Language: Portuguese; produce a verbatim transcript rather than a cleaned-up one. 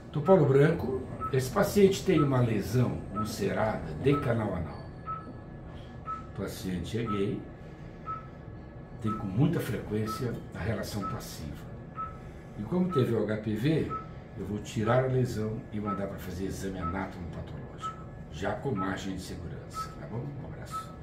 Tupolo branco, esse paciente tem uma lesão ulcerada de canal anal. O paciente é gay, tem com muita frequência a relação passiva. E como teve o H P V, eu vou tirar a lesão e mandar para fazer exame anátomo-patológico, já com margem de segurança, tá bom? Um abraço.